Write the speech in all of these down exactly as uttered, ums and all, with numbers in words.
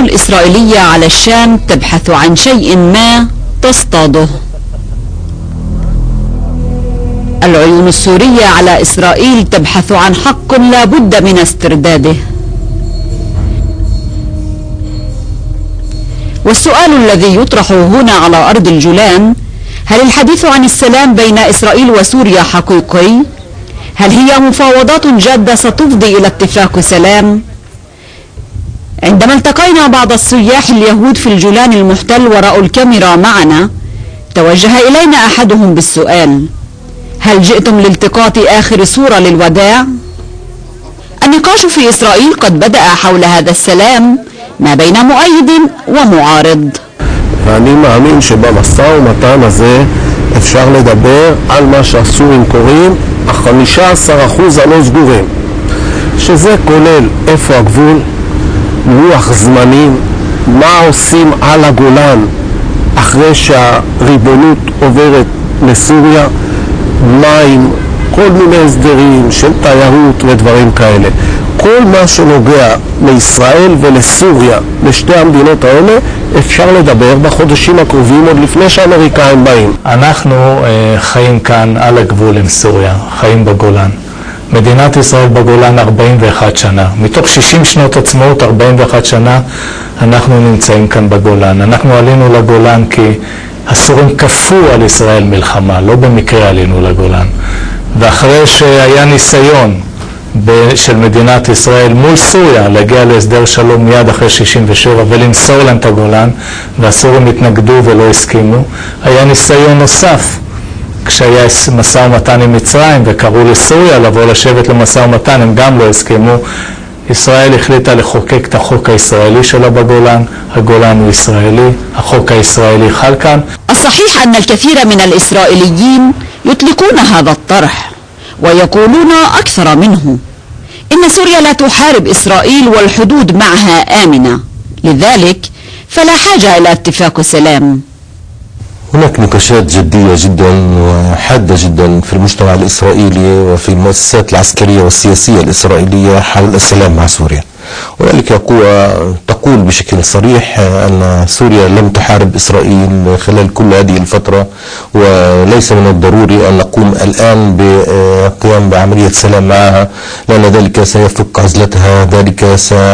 الإسرائيلية على الشام تبحث عن شيء ما تصطاده. العيون السورية على إسرائيل تبحث عن حق لا بد من استرداده. والسؤال الذي يطرح هنا على أرض الجولان: هل الحديث عن السلام بين إسرائيل وسوريا حقيقي؟ هل هي مفاوضات جادة ستفضي إلى اتفاق سلام؟ عندما التقينا بعض السياح اليهود في الجولان المحتل ورأوا الكاميرا معنا، توجه إلينا أحدهم بالسؤال: هل جئتم لالتقاط آخر صورة للوداع؟ النقاش في إسرائيل قد بدأ حول هذا السلام ما بين مؤيد וمعارض. ואני מאמין שבמשא ומתן הזה אפשר לדבר על מה שהסורים קוראים ה-חמישה עשר אחוז הלא סגורים, שזה כולל איפה הגבול, לוח זמנים, מה עושים על הגולן אחרי שהריבונות עוברת לסוריה, מים, כל מיני הסדרים של תיירות ודברים כאלה. כל מה שנוגע לישראל ולסוריה, לשתי המדינות האלה, אפשר לדבר בחודשים הקרובים עוד לפני שהאמריקאים באים. אנחנו uh, חיים כאן על הגבול עם סוריה, חיים בגולן. מדינת ישראל בגולן ארבעים ואחת שנה. מתוך שישים שנות עצמאות, ארבעים ואחת שנה, אנחנו נמצאים כאן בגולן. אנחנו עלינו לגולן כי הסורים כפו על ישראל מלחמה, לא במקרה עלינו לגולן. ואחרי שהיה ניסיון של מדינת ישראל מול סוריה להגיע להסדר שלום מיד אחרי שישים ושבע ולמסור להם את הגולן, והסורים התנגדו ולא הסכימו, היה ניסיון נוסף כשהיה משא ומתן עם מצרים וקראו לסוריה לבוא לשבת למשא ומתן, הם גם לא הסכימו. ישראל החליטה לחוקק את החוק הישראלי שלה בגולן, הגולן הוא ישראלי, החוק הישראלי חל כאן. الصحيح أن الكثير من الإسرائيليين يطلقون هذا الطرح ويقولون أكثر منه: إن سوريا لا تحارب إسرائيل والحدود معها آمنة، لذلك فلا حاجة إلى اتفاق سلام. هناك نقاشات جدية جدا وحادة جدا في المجتمع الإسرائيلي وفي المؤسسات العسكرية والسياسية الإسرائيلية حول السلام مع سوريا. وذلك قوى تقول بشكل صريح أن سوريا لم تحارب إسرائيل خلال كل هذه الفترة، وليس من الضروري أن نقوم الآن بقيام بعملية سلام معها، لأن ذلك سيفك عزلتها، ذلك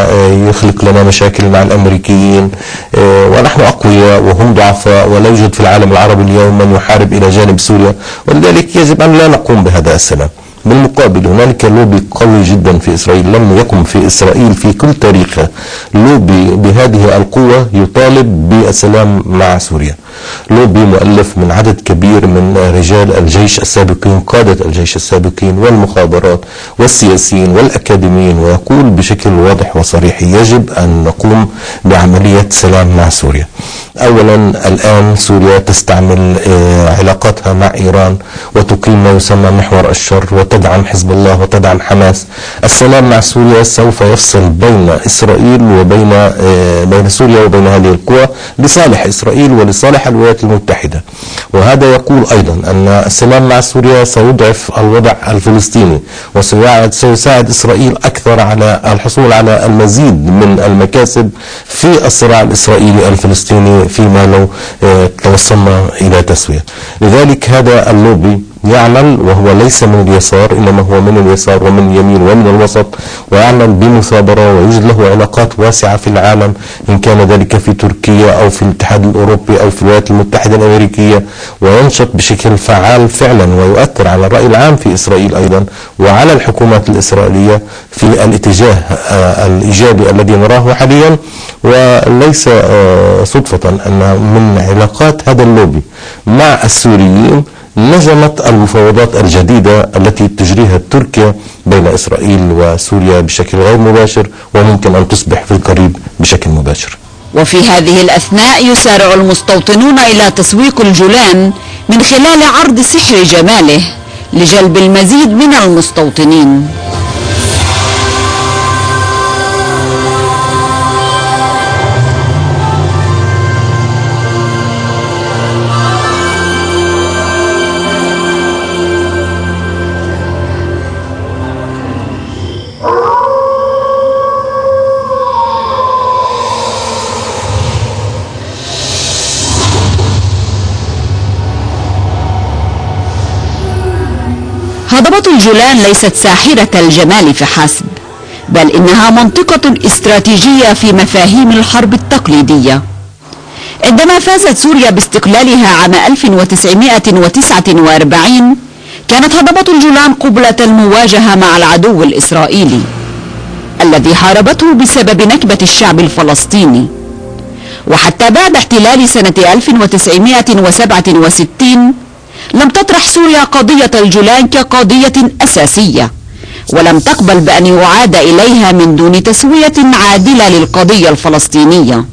سيخلق لنا مشاكل مع الأمريكيين، ونحن أقوياء وهم ضعفاء، ولا يوجد في العالم العربي اليوم من يحارب إلى جانب سوريا، ولذلك يجب أن لا نقوم بهذا السلام. بالمقابل هنالك لوبي قوي جدا في إسرائيل، لم يقم في إسرائيل في كل تاريخها لوبي بهذه القوة يطالب بالسلام مع سوريا. لوبي مؤلف من عدد كبير من رجال الجيش السابقين، قادة الجيش السابقين والمخابرات والسياسيين والأكاديميين، ويقول بشكل واضح وصريح يجب أن نقوم بعملية سلام مع سوريا. أولا الآن سوريا تستعمل علاقاتها مع إيران وتقيم ما يسمى محور الشر وتدعم حزب الله وتدعم حماس. السلام مع سوريا سوف يفصل بين إسرائيل وبين بين سوريا وبين هذه القوى لصالح إسرائيل ولصالح الولايات المتحدة. وهذا يقول أيضا أن السلام مع سوريا سيضعف الوضع الفلسطيني وسيساعد إسرائيل أكثر على الحصول على المزيد من المكاسب في الصراع الإسرائيلي الفلسطيني فيما لو توصلنا إلى تسوية. لذلك هذا اللوبي يعمل، وهو ليس من اليسار إنما هو من اليسار ومن اليمين ومن الوسط، ويعمل بمثابرة، ويوجد له علاقات واسعة في العالم، إن كان ذلك في تركيا أو في الاتحاد الأوروبي أو في الولايات المتحدة الأمريكية، وينشط بشكل فعال فعلا ويؤثر على الرأي العام في إسرائيل أيضا وعلى الحكومات الإسرائيلية في الاتجاه الإيجابي الذي نراه حاليا. وليس صدفة أن من علاقات هذا اللوبي مع السوريين نجمت المفاوضات الجديدة التي تجريها تركيا بين إسرائيل وسوريا بشكل غير مباشر، وممكن أن تصبح في القريب بشكل مباشر. وفي هذه الأثناء يسارع المستوطنون إلى تسويق الجولان من خلال عرض سحر جماله لجلب المزيد من المستوطنين. هضبة الجولان ليست ساحرة الجمال فحسب، بل إنها منطقة استراتيجية في مفاهيم الحرب التقليدية. عندما فازت سوريا باستقلالها عام ألف وتسعمائة وتسعة وأربعين كانت هضبة الجولان قبلة المواجهة مع العدو الإسرائيلي الذي حاربته بسبب نكبة الشعب الفلسطيني. وحتى بعد احتلال سنة ألف وتسعمائة وسبعة وستين لم تطرح سوريا قضية الجولان كقضية أساسية، ولم تقبل بأن يعاد إليها من دون تسوية عادلة للقضية الفلسطينية.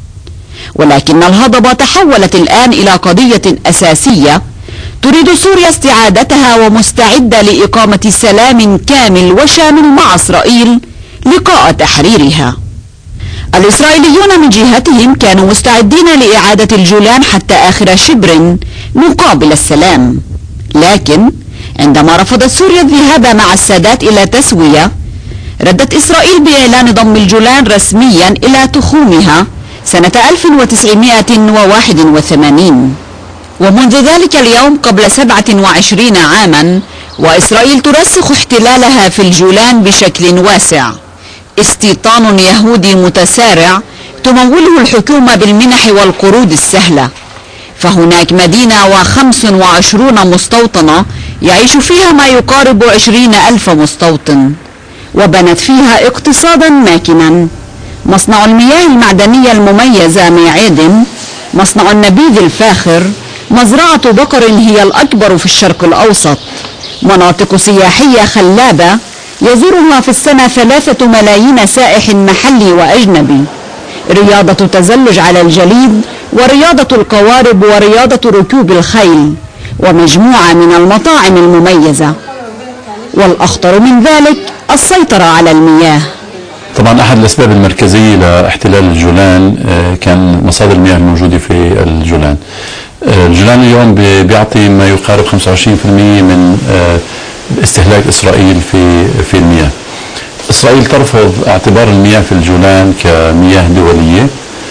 ولكن الهضبة تحولت الآن إلى قضية أساسية تريد سوريا استعادتها ومستعدة لإقامة سلام كامل وشامل مع إسرائيل لقاء تحريرها. الإسرائيليون من جهتهم كانوا مستعدين لإعادة الجولان حتى آخر شبر مقابل السلام، لكن عندما رفضت سوريا الذهاب مع السادات إلى تسوية ردت إسرائيل بإعلان ضم الجولان رسميا إلى تخومها سنة ألف وتسعمائة وواحد وثمانين. ومنذ ذلك اليوم قبل سبعة وعشرين عاما وإسرائيل ترسخ احتلالها في الجولان بشكل واسع، استيطان يهودي متسارع تموله الحكومة بالمنح والقروض السهلة. فهناك مدينة وخمس وعشرون مستوطنة يعيش فيها ما يقارب عشرين ألف مستوطن، وبنت فيها اقتصادا ماكنا: مصنع المياه المعدنية المميزة ميعادن، مصنع النبيذ الفاخر، مزرعة بقر هي الأكبر في الشرق الأوسط، مناطق سياحية خلابة يزورها في السنة ثلاثة ملايين سائح محلي وأجنبي، رياضة تزلج على الجليد، ورياضة القوارب، ورياضة ركوب الخيل، ومجموعة من المطاعم المميزة. والأخطر من ذلك السيطرة على المياه. طبعا أحد الأسباب المركزية لاحتلال الجولان كان مصادر المياه الموجودة في الجولان. الجولان اليوم بيعطي ما يقارب خمسة وعشرين بالمئة من استهلاك إسرائيل في في المياه. إسرائيل ترفض اعتبار المياه في الجولان كمياه دولية،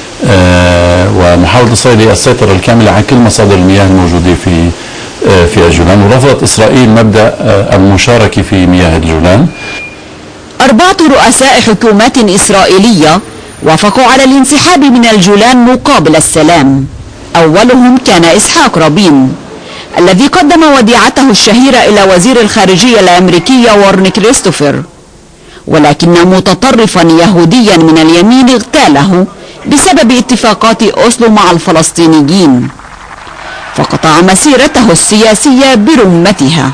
ومحاولة إسرائيل السيطرة الكاملة على كل مصادر المياه الموجودة في في الجولان، ورفضت إسرائيل مبدأ المشاركة في مياه الجولان. أربعة رؤساء حكومات إسرائيلية وافقوا على الانسحاب من الجولان مقابل السلام. أولهم كان إسحاق رابين الذي قدم وديعته الشهيرة إلى وزير الخارجية الأمريكي وارن كريستوفر، ولكن متطرفا يهوديا من اليمين اغتاله بسبب اتفاقات أوسلو مع الفلسطينيين، فقطع مسيرته السياسية برمتها.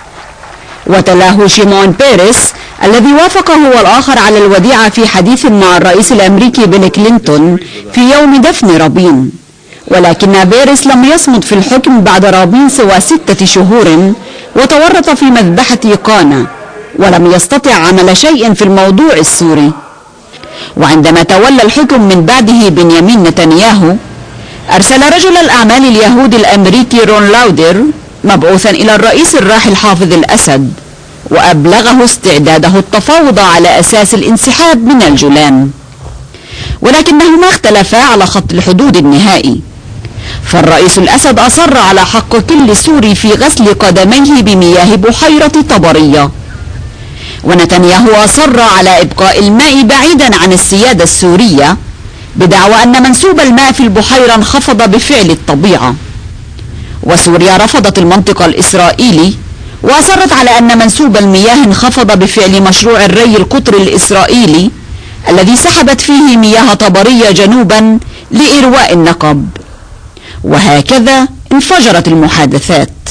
وتلاه شيمون بيريس الذي وافق هو الآخر على الوديعة في حديث مع الرئيس الأمريكي بيل كلينتون في يوم دفن رابين، ولكن بيريس لم يصمد في الحكم بعد رابين سوى ستة شهور، وتورط في مذبحة قانا، ولم يستطع عمل شيء في الموضوع السوري. وعندما تولى الحكم من بعده بنيامين نتنياهو، أرسل رجل الأعمال اليهودي الأمريكي رون لاودر مبعوثا إلى الرئيس الراحل حافظ الأسد، وأبلغه استعداده التفاوض على أساس الانسحاب من الجولان، ولكنهما اختلفا على خط الحدود النهائي. فالرئيس الأسد أصر على حق كل سوري في غسل قدميه بمياه بحيرة طبرية، ونتنياهو أصر على إبقاء الماء بعيدا عن السيادة السورية بدعوى أن منسوب الماء في البحيرة انخفض بفعل الطبيعة. وسوريا رفضت المنطق الإسرائيلي وأصرت على أن منسوب المياه انخفض بفعل مشروع الري القطري الإسرائيلي الذي سحبت فيه مياه طبرية جنوبا لإرواء النقب. وهكذا انفجرت المحادثات.